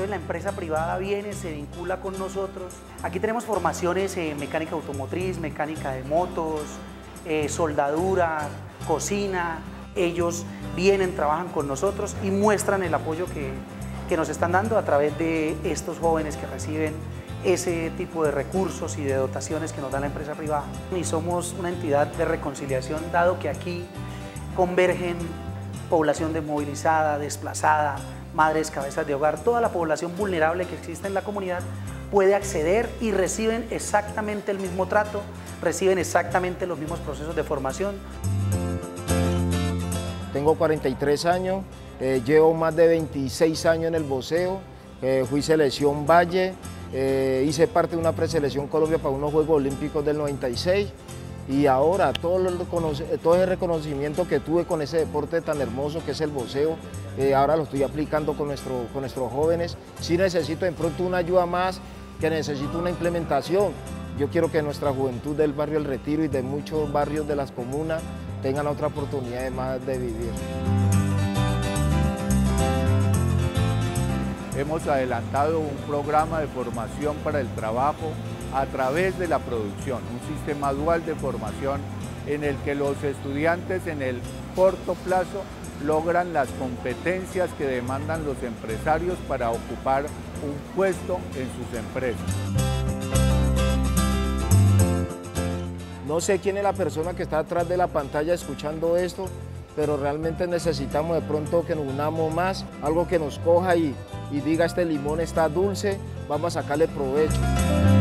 Entonces la empresa privada viene, se vincula con nosotros. Aquí tenemos formaciones en mecánica automotriz, mecánica de motos, soldadura, cocina. Ellos vienen, trabajan con nosotros y muestran el apoyo que nos están dando a través de estos jóvenes que reciben ese tipo de recursos y de dotaciones que nos da la empresa privada. Y somos una entidad de reconciliación, dado que aquí convergen población desmovilizada, desplazada, madres, cabezas de hogar, toda la población vulnerable que existe en la comunidad puede acceder y reciben exactamente el mismo trato, reciben exactamente los mismos procesos de formación. Tengo 43 años, llevo más de 26 años en el boxeo, fui selección Valle, hice parte de una preselección Colombia para unos Juegos Olímpicos del 96 y ahora todo ese reconocimiento que tuve con ese deporte tan hermoso que es el boxeo, ahora lo estoy aplicando con nuestros jóvenes. Si necesito de pronto una ayuda más, que necesito una implementación, yo quiero que nuestra juventud del barrio El Retiro y de muchos barrios de las comunas tengan otra oportunidad más de vivir. Hemos adelantado un programa de formación para el trabajo a través de la producción, un sistema dual de formación en el que los estudiantes en el corto plazo logran las competencias que demandan los empresarios para ocupar un puesto en sus empresas. No sé quién es la persona que está atrás de la pantalla escuchando esto, pero realmente necesitamos de pronto que nos unamos más, algo que nos coja y diga este limón está dulce, vamos a sacarle provecho.